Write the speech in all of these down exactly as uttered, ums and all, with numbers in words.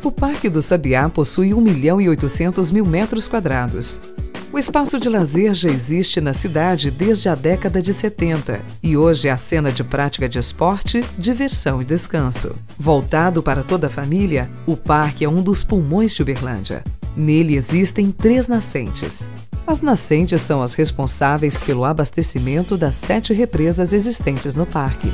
O Parque do Sabiá possui um milhão e oitocentos mil metros quadrados. O espaço de lazer já existe na cidade desde a década de setenta e hoje é a cena de prática de esporte, diversão e descanso. Voltado para toda a família, o parque é um dos pulmões de Uberlândia. Nele existem três nascentes. As nascentes são as responsáveis pelo abastecimento das sete represas existentes no parque.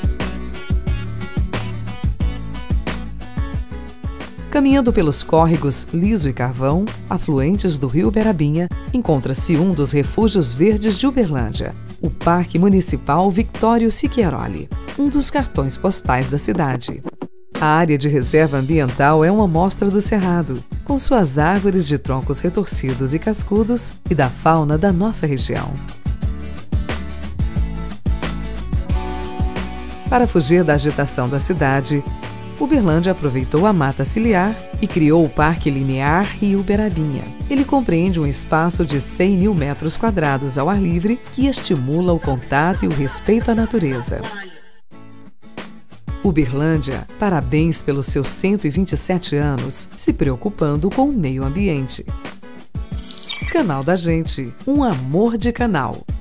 Caminhando pelos córregos Liso e Carvão, afluentes do rio Uberabinha, encontra-se um dos refúgios verdes de Uberlândia, o Parque Municipal Victório Siqueiroli, um dos cartões postais da cidade. A área de reserva ambiental é uma amostra do Cerrado, com suas árvores de troncos retorcidos e cascudos e da fauna da nossa região. Para fugir da agitação da cidade, Uberlândia aproveitou a mata ciliar e criou o Parque Linear Rio Uberabinha. Ele compreende um espaço de cem mil metros quadrados ao ar livre que estimula o contato e o respeito à natureza. Uberlândia, parabéns pelos seus cento e vinte e sete anos, se preocupando com o meio ambiente. Canal da Gente, um amor de canal.